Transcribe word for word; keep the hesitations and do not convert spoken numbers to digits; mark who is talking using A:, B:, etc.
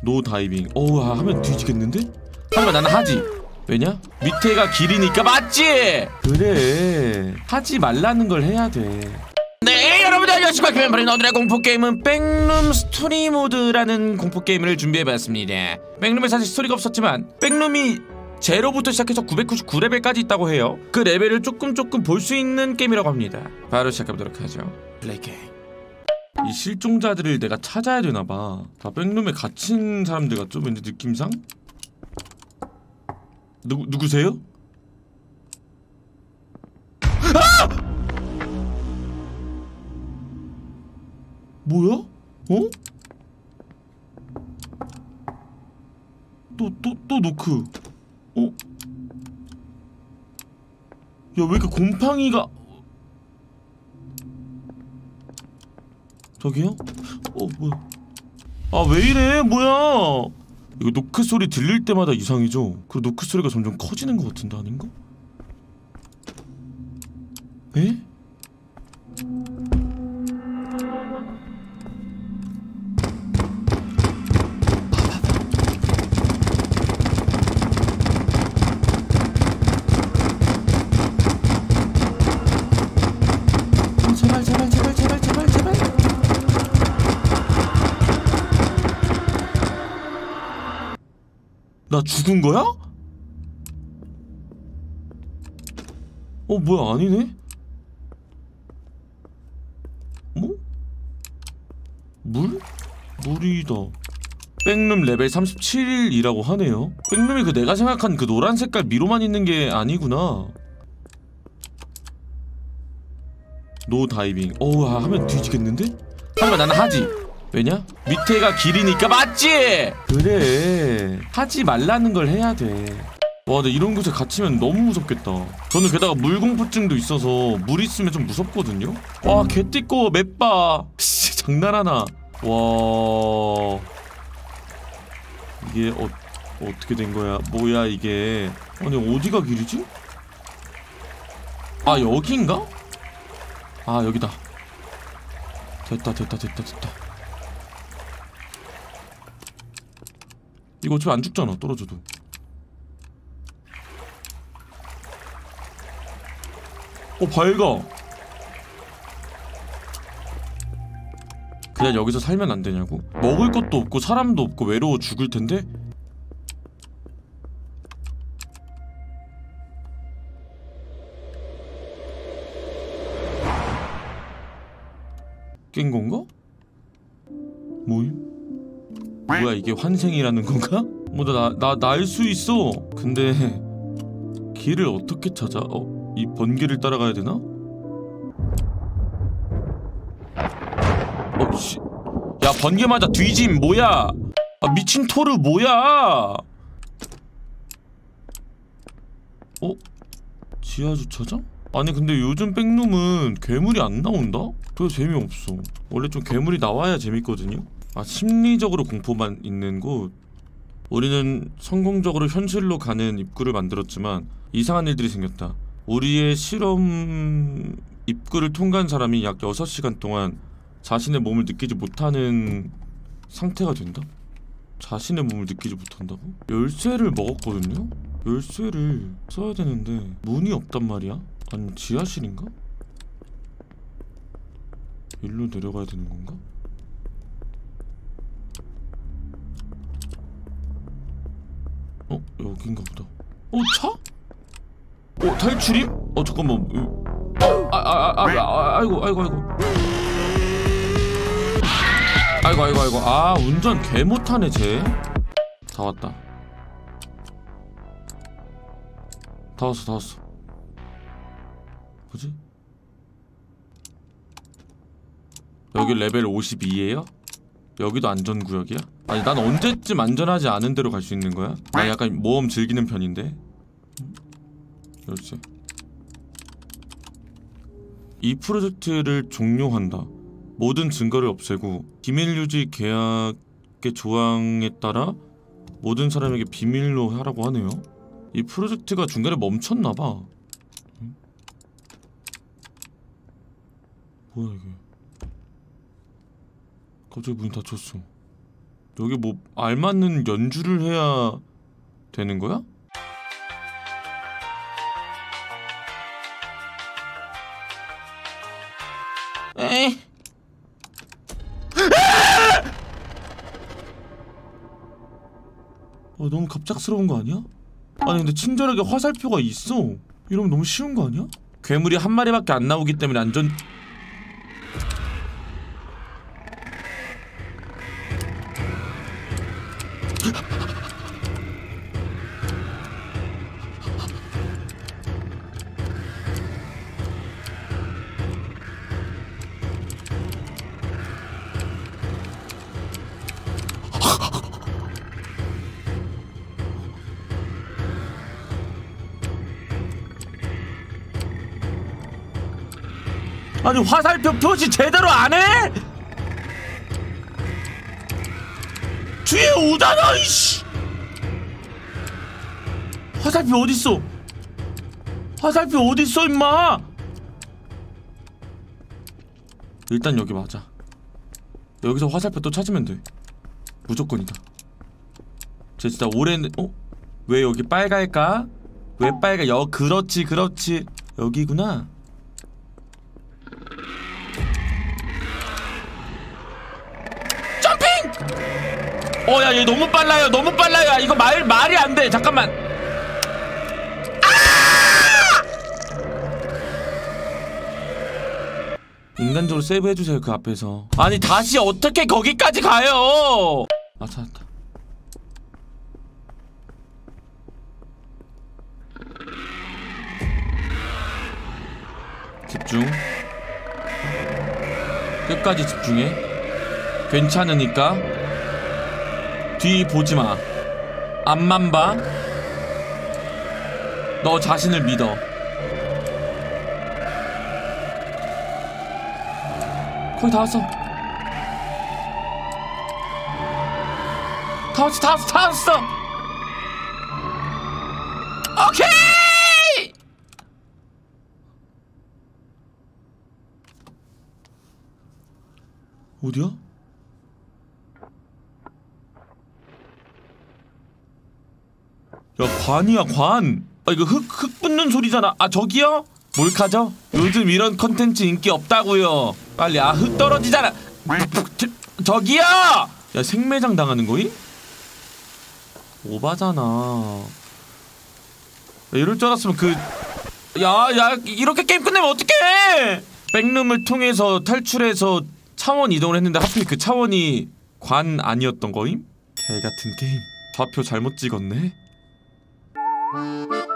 A: 노 다이빙. 어우, 아, 하면 뒤지겠는데? 하지만 나는 하지. 왜냐? 밑에가 길이니까. 맞지? 그래, 하지 말라는 걸 해야 돼. 네, 여러분들 안녕하십니까. 김현발인. 오늘의 공포게임은 백룸 스토리 모드라는 공포게임을 준비해봤습니다. 백룸에 사실 스토리가 없었지만 백룸이 제로부터 시작해서 구백구십구 레벨까지 있다고 해요. 그 레벨을 조금 조금 볼 수 있는 게임이라고 합니다. 바로 시작해보도록 하죠. 플레이 게임. 이 실종자들을 내가 찾아야 되나봐. 다 백룸에 갇힌 사람들 같죠? 왠지 느낌상? 누구, 누구세요? 아! 뭐야? 어? 또, 또, 또 노크. 어? 야, 왜 이렇게 곰팡이가... 저기요? 어, 뭐야? 아, 왜 이래? 뭐야? 이거 노크 소리 들릴 때마다 이상해져. 그리고 노크 소리가 점점 커지는 것 같은데, 아닌가? 에? 제발 제발 제발 제발 제발 제발. 나 죽은 거야? 어, 뭐야, 아니네? 뭐? 물? 물이다. 백룸 레벨 삼십칠이라고 하네요. 백룸이 그 내가 생각한 그 노란 색깔 미로만 있는 게 아니구나. 노 다이빙. 어우, 아, 하면 뒤지겠는데? 하지만 나는 하지. 왜냐? 밑에가 길이니까. 맞지? 그래, 하지 말라는 걸 해야 돼. 와, 근데 이런 곳에 갇히면 너무 무섭겠다. 저는 게다가 물공포증도 있어서 물 있으면 좀 무섭거든요? 와, 개띠꺼 맵바. 씨, 장난하나. 와, 이게 어, 어떻게 된 거야? 뭐야 이게? 아니, 어디가 길이지? 아, 여기인가? 아, 여기다. 됐다 됐다 됐다 됐다. 이거 어차피 안 죽잖아, 떨어져도. 어, 밝아. 그냥 여기서 살면 안 되냐고? 먹을 것도 없고 사람도 없고 외로워 죽을 텐데? 깬 건가? 뭐임? 뭐야, 이게 환생이라는 건가? 뭐, 나, 나, 날 수 있어. 근데 길을 어떻게 찾아? 어? 이 번개를 따라가야 되나? 어, 씨. 야, 번개 맞아 뒤짐. 뭐야? 아, 미친 토르 뭐야? 어? 지하주차장? 아니, 근데 요즘 백룸은 괴물이 안 나온다? 그래서 재미없어. 원래 좀 괴물이 나와야 재밌거든요? 아, 심리적으로 공포만 있는 곳. 우리는 성공적으로 현실로 가는 입구를 만들었지만 이상한 일들이 생겼다. 우리의 실험 입구를 통과한 사람이 약 여섯 시간 동안 자신의 몸을 느끼지 못하는 상태가 된다? 자신의 몸을 느끼지 못한다고? 열쇠를 먹었거든요? 열쇠를 써야 되는데 문이 없단 말이야? 아니면 지하실인가? 일로 내려가야 되는 건가? 어? 여긴가 보다. 어? 차? 어? 탈출임? 어, 잠깐만. 아, 아, 아, 아, 아, 아이고, 아이고, 아이고. 아이고, 아이고, 아이고. 아, 운전 개 못하네, 쟤. 다 왔다. 다 왔어, 다 왔어. 뭐지? 여기 레벨 오십이에요? 여기도 안전구역이야? 아니, 난 언제쯤 안전하지 않은 데로 갈 수 있는 거야? 나 약간 모험 즐기는 편인데. 열쇠. 이 프로젝트를 종료한다. 모든 증거를 없애고 비밀 유지 계약의 조항에 따라 모든 사람에게 비밀로 하라고 하네요. 이 프로젝트가 중간에 멈췄나봐. 응? 뭐야 이게? 갑자기 문이 닫혔어. 여기 뭐 알맞는 연주를 해야 되는 거야? 에이. 어, 너무 갑작스러운 거 아니야? 아니 근데 친절하게 화살표가 있어. 이러면 너무 쉬운 거 아니야? 괴물이 한 마리밖에 안 나오기 때문에 안전... 아니 화살표 표시 제대로 안 해? 뒤에 오잖아 이씨. 화살표 어딨어? 화살표 어딨어 임마. 일단 여기 맞아. 여기서 화살표 또 찾으면 돼. 무조건이다. 쟤 진짜 오랜... 어? 왜 여기 빨갈까? 왜 빨가? 여 그렇지 그렇지 여기구나. 어, 야, 얘 너무 빨라요. 너무 빨라요. 야, 이거 말, 말이 안 돼. 잠깐만. 아! 인간적으로 세이브 해주세요. 그 앞에서. 아니, 다시 어떻게 거기까지 가요? 아, 찾았다. 집중. 끝까지 집중해. 괜찮으니까. 뒤 보지마. 앞만 봐. 너 자신을 믿어. 거의 다 왔어. 다 왔어 다 왔어 다 왔어. 오케이. 어디야? 야 관이야 관. 아 이거 흙, 흙 붙는 소리잖아. 아 저기요? 몰카죠? 요즘 이런 컨텐츠 인기 없다고요. 빨리. 아 흙 떨어지잖아. 저, 저기요! 야 생매장 당하는 거임? 오바잖아. 야, 이럴 줄 알았으면 그... 야야 이렇게 게임 끝내면 어떡해! 백룸을 통해서 탈출해서 차원 이동을 했는데 하필 그 차원이 관 아니었던 거임? 개같은 게임. 좌표 잘못 찍었네?